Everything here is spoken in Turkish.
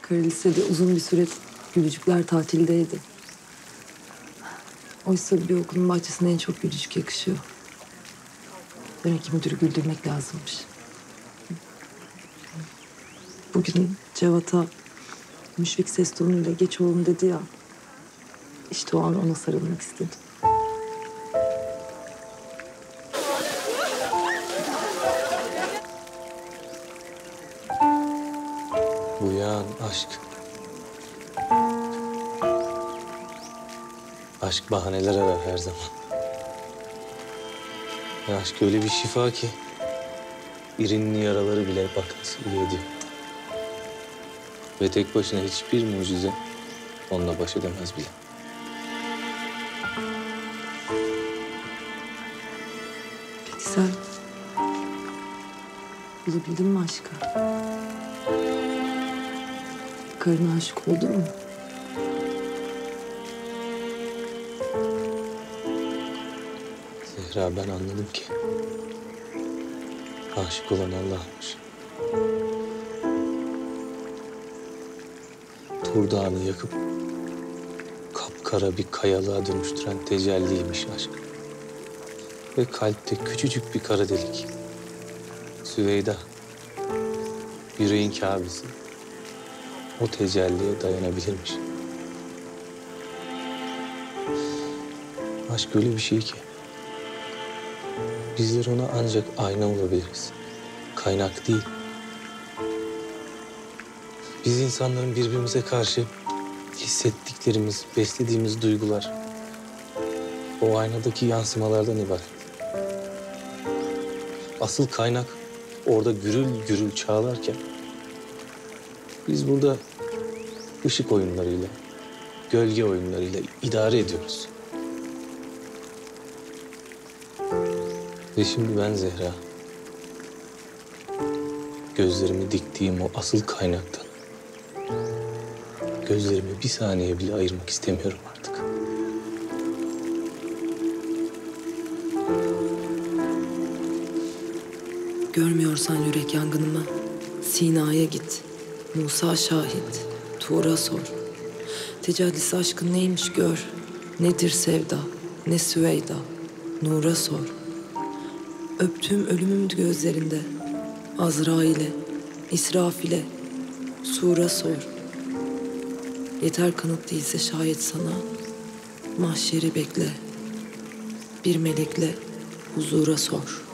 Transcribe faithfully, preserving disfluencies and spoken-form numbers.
Kara lisede uzun bir süre gülücükler tatildeydi. Oysa bir okulun bahçesine en çok gülücük yakışıyor. Demek ki müdürü güldürmek lazımmış. Bugün Cevat'a müşfik ses tonuyla geç oğlum dedi ya. İşte o an ona sarılmak istedim. Uyan aşk. Aşk bahaneler arar her zaman. Ya aşk öyle bir şifa ki irinli yaraları bile bak nasıl iyi ediyor. Ve tek başına hiçbir mucize onunla baş edemez bile. Peki sen bulabildin mi aşkı? Karına aşık oldun mu? Zehra, ben anladım ki aşık olan Allah'mış. Tur Dağı'nı yakıp kapkara bir kayalığa dönüştüren tecelliymiş aşk. Ve kalpte küçücük bir kara delik. Süveyda, yüreğin Kâbesi. O tecelliye dayanabilirmiş. Aşk öyle bir şey ki bizler ona ancak ayna olabiliriz. Kaynak değil. Biz insanların birbirimize karşı hissettiklerimiz, beslediğimiz duygular o aynadaki yansımalardan ibaret. Asıl kaynak orada gürül gürül çağlarken biz burada ışık oyunlarıyla, gölge oyunlarıyla idare ediyoruz. Ve şimdi ben Zehra, gözlerimi diktiğim o asıl kaynaktan gözlerimi bir saniye bile ayırmak istemiyorum artık. Görmüyorsan yürek yangınımı, Sina'ya git. Musa şahit, Tuğra sor. Tecellisi aşkın neymiş gör. Nedir sevda, ne Süveyda, Nur'a sor. Öptüğüm ölümümdü gözlerinde. Azrail'e, İsrafil'e, Sur'a sor. Yeter kanıt değilse şayet sana, mahşeri bekle. Bir melekle huzura sor.